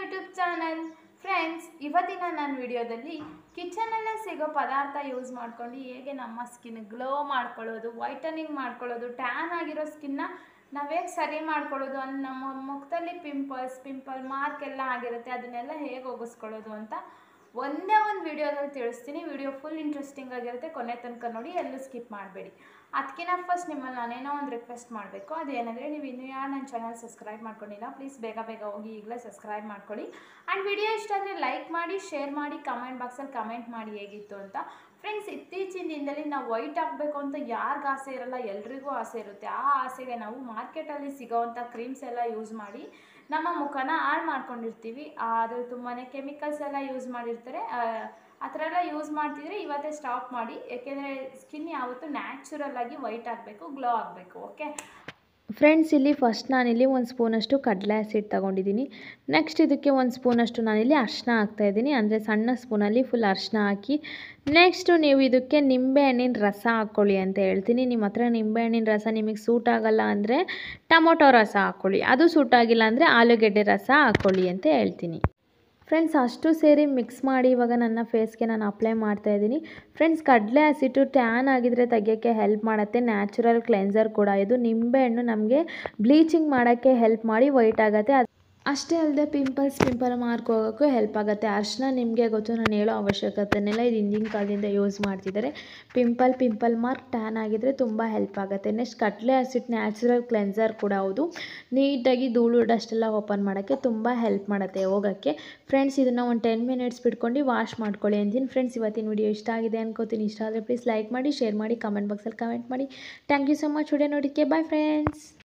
YouTube channel. Friends, ಇವತ್ತಿನ ನನ್ನ ವಿಡಿಯೋದಲ್ಲಿ ಕಿಚನಲ್ಲೇ ಸಿಗೋ ಪದಾರ್ಥ ಯೂಸ್ ಮಾಡ್ಕೊಂಡು ಹೇಗೆ ನಮ್ಮ ಸ್ಕಿನ್ ಗ್ಲೋ ಮಾಡ್ಕೊಳ್ಳೋದು, ವೈಟನಿಂಗ್ ಮಾಡ್ಕೊಳ್ಳೋದು, ಟ್ಯಾನ್ ಆಗಿರೋ ಸ್ಕಿನ್ನ ನಾವು ಹೇಗೆ ಸರಿ ಮಾಡ್ಕೊಳ್ಳೋದು, ನಮ್ಮ ಮುಖದಲ್ಲಿ ಪಿಂಪಲ್ ಮಾರ್ಕ್ ಎಲ್ಲ ಆಗಿರುತ್ತೆ, ಅದನ್ನೆಲ್ಲ ಹೇಗೆ ಹೋಗಿಸ್ಕೊಳ್ಳೋದು ಅಂತ ಒಂದೇ ಒಂದು ವಿಡಿಯೋದಲ್ಲಿ ತಿಳಿಸ್ತೀನಿ. ವಿಡಿಯೋ ಫುಲ್ ಇಂಟ್ರೆಸ್ಟಿಂಗ್ ಆಗಿರುತ್ತೆ, ಕೊನೆ ತನಕ ನೋಡಿ, ಎಲ್ಲೂ ಸ್ಕಿಪ್ ಮಾಡಬೇಡಿ. ಅದಕ್ಕಿಂತ ಫಸ್ಟ್ ನಿಮ್ಮಲ್ಲಿ ನಾನೇನೋ ಒಂದು ರಿಕ್ವೆಸ್ಟ್ ಮಾಡಬೇಕು. ಅದೇನೆಂದರೆ, ನೀವು ಇನ್ನೂ ಯಾರು ನನ್ನ ಚಾನಲ್ ಸಬ್ಸ್ಕ್ರೈಬ್ ಮಾಡ್ಕೊಂಡಿಲ್ಲ, ಪ್ಲೀಸ್ ಬೇಗ ಹೋಗಿ ಈಗಲೇ ಸಬ್ಸ್ಕ್ರೈಬ್ ಮಾಡ್ಕೊಳ್ಳಿ. ಆ್ಯಂಡ್ ವಿಡಿಯೋ ಇಷ್ಟ ಆದರೆ ಲೈಕ್ ಮಾಡಿ, ಶೇರ್ ಮಾಡಿ, ಕಮೆಂಟ್ ಬಾಕ್ಸಲ್ಲಿ ಕಮೆಂಟ್ ಮಾಡಿ ಹೇಗಿತ್ತು ಅಂತ. ಫ್ರೆಂಡ್ಸ್, ಇತ್ತೀಚಿನ ದಿನದಲ್ಲಿ ನಾವು ವೈಟ್ ಆಗಬೇಕು ಅಂತ ಯಾರಿಗೂ ಆಸೆ ಇರಲ್ಲ, ಎಲ್ರಿಗೂ ಆಸೆ ಇರುತ್ತೆ. ಆ ಆಸೆಗೆ ನಾವು ಮಾರ್ಕೆಟಲ್ಲಿ ಸಿಗೋವಂಥ ಕ್ರೀಮ್ಸ್ ಎಲ್ಲ ಯೂಸ್ ಮಾಡಿ ನಮ್ಮ ಮುಖನ ಹಾಳು ಮಾಡ್ಕೊಂಡಿರ್ತೀವಿ. ಅದ್ರಲ್ಲಿ ತುಂಬಾ ಕೆಮಿಕಲ್ಸ್ ಎಲ್ಲ ಯೂಸ್ ಮಾಡಿರ್ತಾರೆ. ಆ ಥರ ಎಲ್ಲ ಯೂಸ್ ಮಾಡ್ತಿದ್ರೆ ಇವತ್ತೇ ಸ್ಟಾಪ್ ಮಾಡಿ, ಯಾಕೆಂದರೆ ಸ್ಕಿನ್ ಯಾವತ್ತೂ ನ್ಯಾಚುರಲ್ ಆಗಿ ವೈಟ್ ಆಗಬೇಕು, ಗ್ಲೋ ಆಗಬೇಕು. ಓಕೆ ಫ್ರೆಂಡ್ಸ್, ಇಲ್ಲಿ ಫಸ್ಟ್ ನಾನಿಲ್ಲಿ ಒಂದು ಸ್ಪೂನಷ್ಟು ಕಡಲೆ ಹಸಿಟ್ಟು ತೊಗೊಂಡಿದ್ದೀನಿ. ನೆಕ್ಸ್ಟ್ ಇದಕ್ಕೆ ಒಂದು ಸ್ಪೂನಷ್ಟು ನಾನಿಲ್ಲಿ ಅರಿಶಿನ ಹಾಕ್ತಾಯಿದ್ದೀನಿ, ಅಂದರೆ ಸಣ್ಣ ಸ್ಪೂನಲ್ಲಿ ಫುಲ್ ಅರಿಶಿನ ಹಾಕಿ. ನೆಕ್ಸ್ಟು ನೀವು ಇದಕ್ಕೆ ನಿಂಬೆಹಣ್ಣಿನ ರಸ ಹಾಕ್ಕೊಳ್ಳಿ ಅಂತ ಹೇಳ್ತೀನಿ. ನಿಮ್ಮ ಹತ್ರ ನಿಂಬೆಹಣ್ಣಿನ ರಸ ನಿಮಗೆ ಸೂಟ್ ಆಗಲ್ಲ ಅಂದರೆ ಟೊಮೊಟೊ ರಸ ಹಾಕ್ಕೊಳ್ಳಿ, ಅದು ಸೂಟ್ ಆಗಿಲ್ಲ ಅಂದರೆ ಆಲೂಗೆಡ್ಡೆ ರಸ ಹಾಕ್ಕೊಳ್ಳಿ ಅಂತ ಹೇಳ್ತೀನಿ. ಫ್ರೆಂಡ್ಸ್, ಅಷ್ಟು ಸೇರಿ ಮಿಕ್ಸ್ ಮಾಡಿ ಇವಾಗ ನನ್ನ ಫೇಸ್ಗೆ ನಾನು ಅಪ್ಲೈ ಮಾಡ್ತಾಯಿದ್ದೀನಿ. ಫ್ರೆಂಡ್ಸ್, ಕಡಲೆ ಹಸಿಟ್ಟು ಟ್ಯಾನ್ ಆಗಿದ್ರೆ ತೆಗಿಯೋಕ್ಕೆ ಹೆಲ್ಪ್ ಮಾಡುತ್ತೆ, ನ್ಯಾಚುರಲ್ ಕ್ಲೆನ್ಸರ್ ಕೂಡ ಇದು. ನಿಂಬೆಹಣ್ಣು ನಮಗೆ ಬ್ಲೀಚಿಂಗ್ ಮಾಡೋಕ್ಕೆ ಹೆಲ್ಪ್ ಮಾಡಿ ವೈಟ್ ಆಗುತ್ತೆ. ಅಷ್ಟೇ ಅಲ್ಲದೆ ಪಿಂಪಲ್ ಮಾರ್ಕ್ ಹೋಗೋಕ್ಕೂ ಹೆಲ್ಪ್ ಆಗುತ್ತೆ. ಅರಿಶಿನ ನಿಮಗೆ ಗೊತ್ತು, ನಾನು ಹೇಳೋ ಅವಶ್ಯಕತೆನೆಲ್ಲ ಇದು ಹಿಂದಿನ ಕಾಲದಿಂದ ಯೂಸ್ ಮಾಡ್ತಿದ್ದಾರೆ. ಪಿಂಪಲ್ ಮಾರ್ಕ್ ಟ್ಯಾನ್ ಆಗಿದ್ರೆ ತುಂಬ ಹೆಲ್ಪ್ ಆಗುತ್ತೆ. ನೆಕ್ಸ್ಟ್ ಕಡಲೆ ಹಸಿಟ್ಟು ನ್ಯಾಚುರಲ್ ಕ್ಲೆನ್ಸರ್ ಕೂಡ ಹೌದು, ನೀಟಾಗಿ ಧೂಳು ಡಸ್ಟೆಲ್ಲ ಓಪನ್ ಮಾಡೋಕ್ಕೆ ತುಂಬ ಹೆಲ್ಪ್ ಮಾಡುತ್ತೆ ಹೋಗೋಕ್ಕೆ. ಫ್ರೆಂಡ್ಸ್, ಇದನ್ನು ಒಂದು 10 ಮಿನಿಟ್ಸ್ ಬಿಟ್ಕೊಂಡು ವಾಶ್ ಮಾಡ್ಕೊಳ್ಳಿ ಅಂತೀನಿ. ಫ್ರೆಂಡ್ಸ್, ಇವತ್ತಿನ ವಿಡಿಯೋ ಇಷ್ಟ ಆಗಿದೆ ಅನ್ಕೋತೀನಿ. ಇಷ್ಟ ಆದರೆ ಪ್ಲೀಸ್ ಲೈಕ್ ಮಾಡಿ, ಶೇರ್ ಮಾಡಿ, ಕಮೆಂಟ್ ಬಾಕ್ಸಲ್ಲಿ ಕಮೆಂಟ್ ಮಾಡಿ. Thank you so much video ನೋಡೋಕ್ಕೆ. Bye friends.